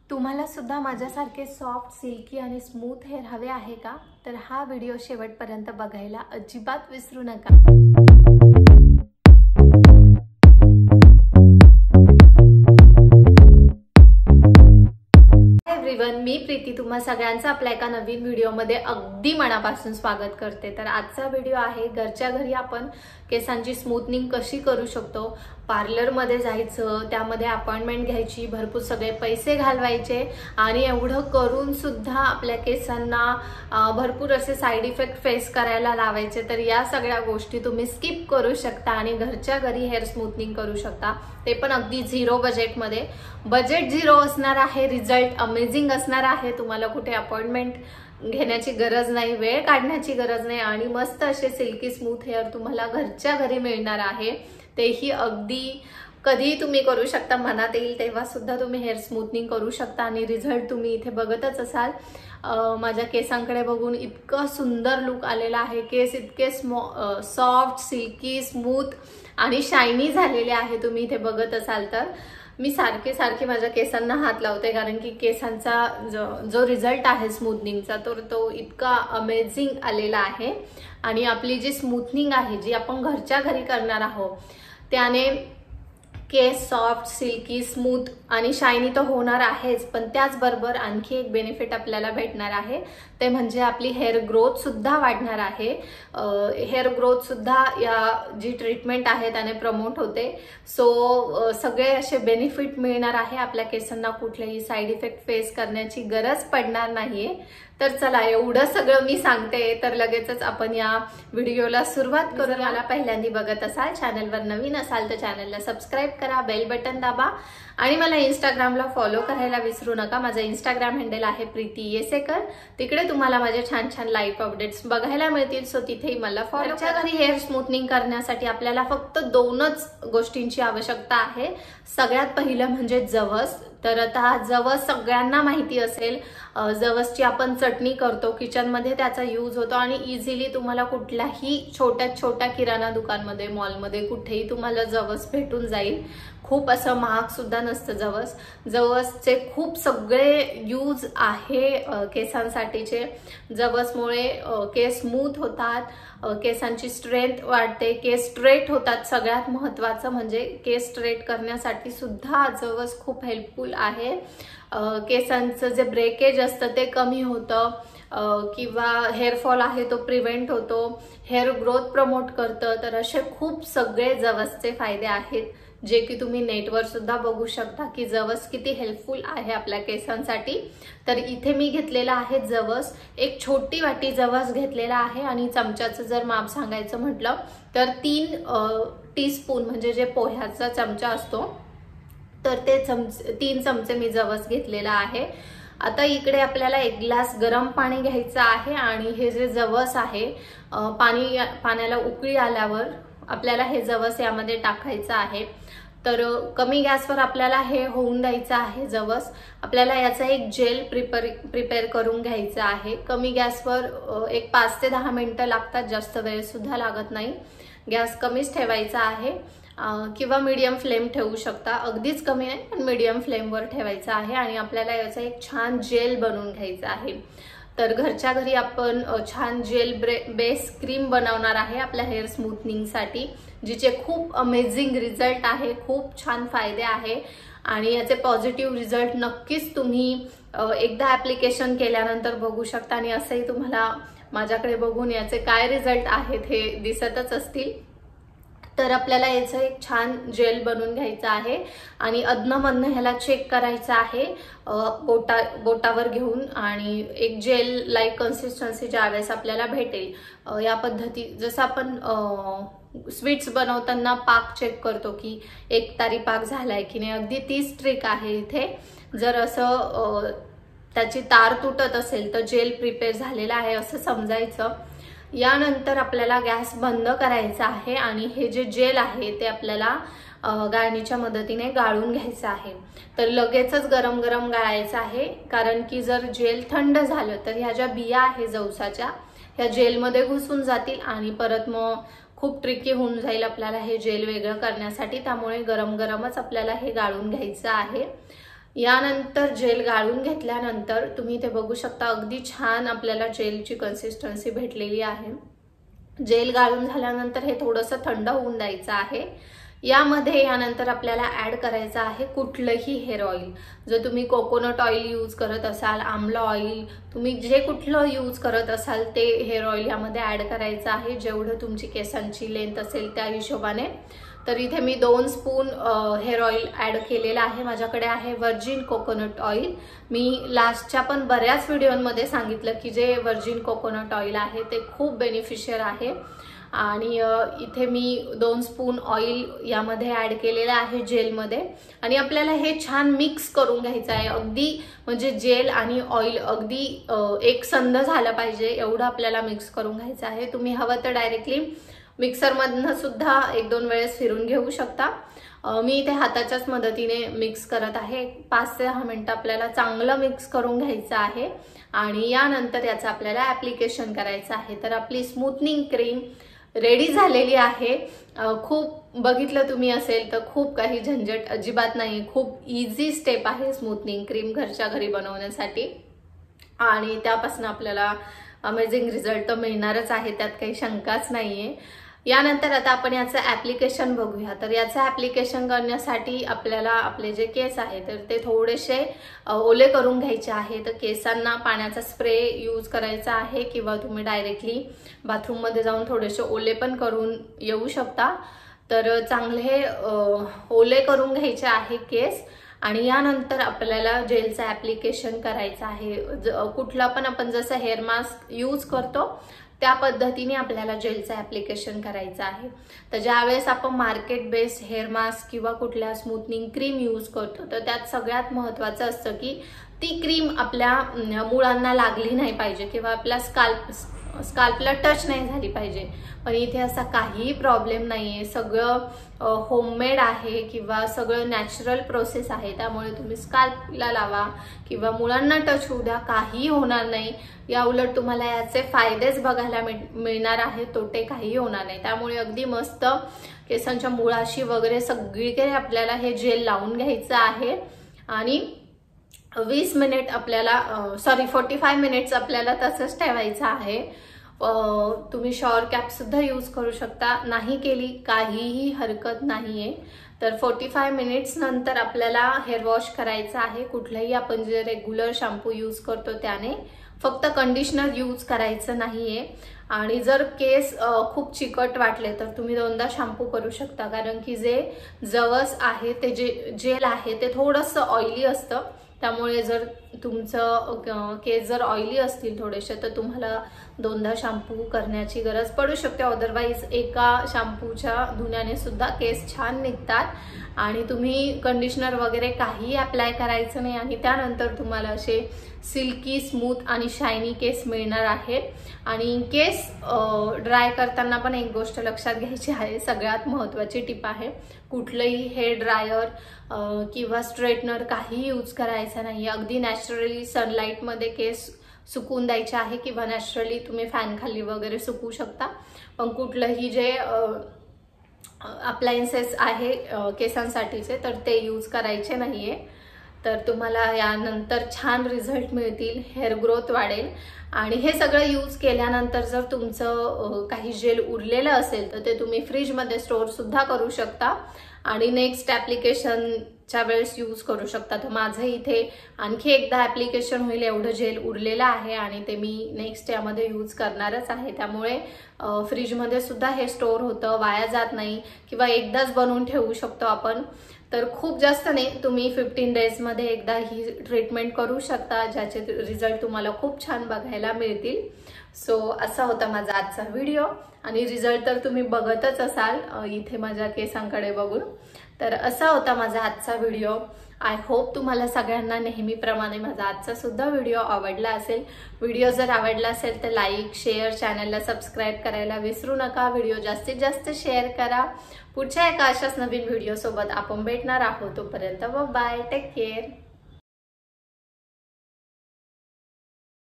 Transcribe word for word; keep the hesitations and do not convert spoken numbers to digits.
तुम्हाला सुद्धा माझ्यासारखे सॉफ्ट सिल्की आणि स्मूथ हेअर हवे आहे का? तर हा व्हिडिओ शेवटपर्यंत बघायला अजिबात विसरू नका। एव्हरीवन, मी प्रीती तुम्हा सगळ्यांचं आपल्या एका नवीन व्हिडिओमध्ये अगदी मनापासून स्वागत करते। तर आजचा व्हिडिओ आहे घरच्या घरी आपण केसांची स्मूथनिंग कशी करू शकतो। पार्लर मध्ये जायचं, त्यामध्ये अपॉइंटमेंट घ्यायची, भरपूर सगळे पैसे घालवायचे आणि एवढं करून सुद्धा आपल्या केसांना भरपूर असे साइड इफेक्ट फेस करायला लावायचे। तर या सगळ्या गोष्टी तुम्ही स्किप करू शकता आणि घरच्या घरी हेअर स्मूथनिंग करू शकता, ते पण अगदी झिरो बजेट मध्ये। बजेट झिरो असणार आहे, रिझल्ट अमेझिंग असणार आहे। तुम्हाला कुठे अपॉइंटमेंट घेण्याची गरज नाही, वेळ काढण्याची गरज नाही आणि मस्त असे सिल्की स्मूथ हेअर तुम्हाला घरच्या घरी मिळणार आहे। तेही अगदी कधी तुम्ही करू शकता, मनात येईल तेव्हा सुद्धा तुम्ही हेअर स्मूथनिंग करू शकता आणि रिझल्ट तुम्ही इथे बघतच असाल। माझ्या केसांकडे बघून इतकं सुंदर लुक आलेला आहे, केस इतके सॉफ्ट सिल्की स्मूथ आणि शायनी झालेले आहे, तुम्ही इथे बघत असाल तर। मी सारखे सारखे माझ्या केसांना हात लावते कारण की केसांचा जो जो रिझल्ट आहे स्मूथनिंगचा तो तो इतका अमेझिंग आलेला आहे। आणि आपली जी स्मूथनिंग आहे जी आपण घरच्या घरी करणार आहोत त्याने केस सॉफ्ट सिल्की स्मूथ आणि शायनी तर होणार आहेच, पण त्याचबरोबर आणखी एक बेनिफिट आपल्याला भेटणार आहे, ते म्हणजे आपली हेअर ग्रोथ सुद्धा वाढणार आहे। हेअर ग्रोथ सुद्धा या जी ट्रीटमेंट आहे त्याने प्रमोट होते। सो सगळे असे बेनिफिट मिळणार आहे, आपल्या केसांना कुठलेही साइड इफेक्ट फेस करण्याची गरज पडणार नाहीये। तर चला, एवढं सगळं मी सांगते तर लगेचच आपण या व्हिडिओला सुरुवात करू। मला पहिल्यांदा बघत असाल, चॅनलवर नवीन असाल तर चॅनलला सबस्क्राईब करा, बेल बटन दाबा आणि मला इंस्टाग्रामला फॉलो करायला विसरू नका। माझा इंस्टाग्राम हँडल आहे प्रीती येसेकर, तिकडे तुम्हाला माझे छान छान लाईव्ह अपडेट्स बघायला मिळतील, सो तिथेही मला फॉलो करा। घरी हेअर स्मूथनिंग करण्यासाठी आपल्याला फक्त दोनच गोष्टींची आवश्यकता आहे। सगळ्यात पहिलं म्हणजे जवस। तर आता जवस सगळ्यांना माहिती असेल, जवसची आपण चटणी करतो, किचन मध्ये त्याचा यूज होतो आणि इझिली तुम्हाला कुठल्याही छोट्या छोट्या किराणा दुकानमध्ये, मॉलमध्ये कुठेही तुम्हाला जवस भेटून जाईल। खूप असं महाग सुद्धा नसतं जवस। जवसचे खूप सगळे यूज आहे केसांसाठीचे। जवसमुळे केस स्मूथ होतात, केसांची स्ट्रेंथ वाढते, केस स्ट्रेट होतात। सगळ्यात महत्त्वाचं म्हणजे केस स्ट्रेट करण्यासाठी सुद्धा जवस खूप हेल्पफुल आहे। केसांचं जे ब्रेकेज असतं ते कमी होतं किंवा हेअरफॉल आहे तो प्रिव्हेंट होतो, हेअर ग्रोथ प्रमोट करतं। तर असे खूप सगळे जवसचे फायदे आहेत जे की तुम्ही नेटवर सुद्धा बघू शकता की जवस किती हेल्पफुल आहे आपल्या केसांसाठी। तर इथे मी घेतलेला आहे जवस, एक छोटी वाटी जवस घेतलेला आहे आणि चमच्याचं जर माप सांगायचं म्हटलं तर तीन टीस्पून म्हणजे जे पोह्याचा चमचा असतो तर ते चमचे तीन चमचे मी जवस घेतलेला आहे। आता इकडे आपल्याला एक ग्लास गरम पाणी घ्यायचं आहे आणि हे जे जवस आहे, पाणी पाण्याला उकळी आल्यावर आपल्याला हे जवस यामध्ये टाकायचं आहे। तर कमी गॅसवर आपल्याला हे होऊन द्यायचं आहे जवस। आपल्याला याचा एक जेल प्रिपेअर प्रिपेअर करून घ्यायचा आहे। कमी गॅसवर एक पाच ते दहा मिनिटं लागतात, जास्त वेळ सुद्धा लागत नाही। गॅस कमीच ठेवायचा आहे किंवा मीडियम फ्लेम ठेवू शकता, अगदीच कमी नाही पण मीडियम फ्लेमवर ठेवायचा आहे आणि आपल्याला याचा एक छान जेल बनवून घ्यायचा आहे। तर घरच्या घरी आपण छान जेल बेस क्रीम बनवणार आहे आपल्या हेअर स्मूथनिंगसाठी, जिचे खूप अमेझिंग रिझल्ट आहे, खूप छान फायदे आहे आणि याचे पॉझिटिव्ह रिझल्ट नक्कीच तुम्ही एकदा ऍप्लिकेशन केल्यानंतर बघू शकता आणि असंही तुम्हाला माझ्याकडे बघून याचे काय रिझल्ट आहेत हे दिसतच असतील। तर आपल्याला याचं एक छान जेल बनवून घ्यायचं आहे आणि अधनमधनं ह्याला चेक करायचं आहे बोटा बोटावर घेऊन आणि एक जेल लाईक कन्सिस्टन्सी ज्यावेळेस आपल्याला भेटेल या पद्धती, जसं आपण स्वीट्स बनवताना पाक चेक करतो की एक तारी पाक झालाय की नाही, अगदी तीच ट्रिक आहे इथे। जर असं त्याची तार तुटत असेल तर जेल प्रिपेअर झालेला आहे असं समजायचं। यानंतर आपल्याला गॅस बंद करायचा आहे आणि हे जे जेल आहे ते आपल्याला गाळणीच्या मदतीने गाळून घ्यायचं आहे। तर लगेचच गरम गरम गाळायचं आहे, कारण की जर जेल थंड झालं तर ह्या ज्या बिया आहे जवसाच्या ह्या जेलमध्ये घुसून जातील आणि परत मग खूप ट्रिकी होऊन जाईल आपल्याला हे जेल वेगळं करण्यासाठी। त्यामुळे गरम गरमच आपल्याला हे गाळून घ्यायचं आहे। यानंतर जेल गाळून घेतल्यानंतर तुम्ही ते बघू शकता अगदी छान आपल्याला जेलची कन्सिस्टन्सी भेटलेली आहे। जेल गाळून झाल्यानंतर हे थोडंसं थंड होऊन द्यायचं आहे। यामध्ये यानंतर आपल्याला ऍड करायचं आहे कुठलंही हेअर ऑइल। जर तुम्ही कोकोनट ऑइल यूज करत असाल, आमला ऑइल, तुम्ही जे कुठलं यूज करत असाल ते हेअर ऑइल यामध्ये ऍड करायचं आहे, जेवढं तुमची केसांची लेंथ असेल त्या हिशोबाने। तर इथे मी दोन स्पून हेअर ऑइल ऍड केलेलं आहे। माझ्याकडे आहे व्हर्जिन कोकोनट ऑइल। मी लास्टच्या पण बऱ्याच व्हिडिओमध्ये सांगितलं की जे व्हर्जिन कोकोनट ऑइल आहे ते खूप बेनिफिशियल आहे आणि इथे मी दोन स्पून ऑइल यामध्ये ऍड केलेलं आहे जेलमध्ये आणि आपल्याला हे छान मिक्स करून घ्यायचं आहे। अगदी म्हणजे जेल आणि ऑइल अगदी एकसंध झालं पाहिजे एवढं आपल्याला मिक्स करून घ्यायचं आहे। तुम्ही हवं तर डायरेक्टली मिक्सर मधनं सुद्धा एक दोन वेळेस फिरून घेऊ शकता। मी इथे हाताच्याच मदतीने मिक्स करत आहे। पाच ते दहा मिनिटं आपल्याला चांगलं मिक्स करून घ्यायचं आहे आणि यानंतर याचं आपल्याला ऍप्लिकेशन करायचं आहे। तर आपली स्मूथनिंग क्रीम रेडी झालेली आहे। खूप बघितलं तुम्ही असेल तर खूप काही झंझट अजिबात नाही, खूप इझी स्टेप आहे स्मूथनिंग क्रीम घरच्या घरी बनवण्यासाठी आणि त्यापासून आपल्याला अमेझिंग रिझल्ट तर मिळणारच आहे, त्यात काही शंकाच नाहीये। यानंतर आता आपण याचं ऍप्लिकेशन बघूया। तर याचं ऍप्लिकेशन करण्यासाठी आपल्याला आपले जे केस आहे तर ते थोडेसे ओले करून घ्यायचे आहे। तर केसांना पाण्याचा स्प्रे यूज करायचा आहे किंवा तुम्ही डायरेक्टली बाथरूम मध्ये जाऊन थोडेसे ओले पण करून येऊ शकता। तर चांगले ओले करून घ्यायचे आहे केस आणि यानंतर आपल्याला जेलचं ऍप्लिकेशन करायचं आहे। कुठला पण आपण जसं हेअर मास्क यूज करतो त्या पद्धतीने आपल्याला जेलचं ऍप्लिकेशन करायचं आहे। तर ज्यावेळेस आपण मार्केट बेस्ड हेअर मास्क किंवा कुठल्या स्मूथनिंग क्रीम यूज करतो तर त्यात सगळ्यात महत्त्वाचं असतं की ती क्रीम आपल्या मुळांना लागली नाही पाहिजे किंवा आपल्या स्काल्प स्काल्पला टच नाही झाली पाहिजे। पण इथे असा काही प्रॉब्लेम नाहीये, सगळं होममेड आहे किंवा सगळं नॅचरल प्रोसेस आहे, त्यामुळे तुम्ही स्काल्पला लावा किंवा मुलांना टच होऊ द्या, काही होणार नाही। या उलट तुम्हाला याचे फायदेच बघायला मिळणार आहेत, तोटे काही होणार नाही। त्यामुळे अगदी मस्त केसांच्या मुळाशी वगैरे सगळीकडे आपल्याला हे जेल लावून घ्यायचं आहे आणि वीस मिनिट आपल्याला सॉरी फोर्टी फाय मिनिट्स आपल्याला तसंच ठेवायचं आहे। तुम्ही शॉवर कॅप सुद्धा यूज करू शकता, नाही केली काहीही हरकत नाहीये। तर फोर्टी फाय मिनिट्स नंतर आपल्याला हेअर वॉश करायचं आहे। कुठलाही आपण जे रेग्युलर शॅम्पू यूज करतो त्याने, फक्त कंडिशनर यूज करायचं नाहीये। आणि जर केस खूप चिकट वाटले तर तुम्ही दोनदा शॅम्पू करू शकता, कारण की जे जवस आहे ते जे जेल आहे ते थोडंसं ऑइली असतं, त्यामुळे जर तुमचं केस जर ऑइली असतील थोडेसे तर तुम्हाला दोनदा शॅम्पू करण्याची गरज पडू शकते। अदरवाईज एका शॅम्पूच्या धुण्याने सुद्धा केस छान निघतात आणि तुम्ही कंडिशनर वगैरे काही अप्लाय करायचं नाही आणि त्यानंतर तुम्हाला असे सिल्की स्मूथ आणि शायनी केस मिळणार आहे। आणि केस ड्राय करताना पण एक गोष्ट लक्षात घ्यायची आहे, सगळ्यात महत्त्वाची टिप आहे, कुठलंही हेअर ड्रायर किंवा स्ट्रेटनर काही यूज करायचं नाही। अगदी नॅचरली सनलाइट मध्ये केस सुकून द्यायचे आहे किंवा नॅचरली तुम्ही फॅन खाली वगैरे सुकू शकता, पण कुठलंही जे अप्लायन्सेस आहे केसांसाठीचे तर ते यूज करायचे नाहीये। तर तुम्हाला यानंतर छान रिझल्ट मिळतील, हेअर ग्रोथ वाढेल आणि हे सगळं यूज केल्यानंतर जर तुमचं काही जेल उरलेलं असेल तर ते तुम्ही फ्रीजमध्ये स्टोअर सुद्धा करू शकता आणि नेक्स्ट ॲप्लिकेशनच्या वेळेस यूज करू शकता। तर माझं इथे आणखी एकदा ॲप्लिकेशन होईल एवढं जेल उरलेलं आहे आणि ते मी नेक्स्ट यामध्ये यूज करणारच आहे, त्यामुळे फ्रीजमध्ये सुद्धा हे स्टोअर होतं, वाया जात नाही किंवा एकदाच बनवून ठेवू शकतो आपण। तर खूप जास्त नाही, तुम्ही फिफ्टीन डेजमध्ये एकदा ही ट्रीटमेंट करू शकता, ज्याचे रिझल्ट तुम्हाला खूप छान बघायला मिळतील। सो असा होता माझा आजचा व्हिडिओ आणि रिझल्ट तर तुम्ही बघतच असाल इथे माझ्या केसांकडे बघून। तर असा होता माझा आजचा व्हिडिओ। आय होप तुम्हाला सगळ्यांना नेहमीप्रमाणे माझा आजचा सुद्धा व्हिडिओ आवडला असेल। व्हिडिओ जर आवडला असेल तर लाईक, शेअर, चॅनलला सबस्क्राईब करायला विसरू नका। व्हिडिओ जास्तीत जास्त शेअर करा। पुढच्या एका अशाच नवीन व्हिडिओ सोबत आपण भेटणार आहोत, तोपर्यंत बाय, टेक केअर।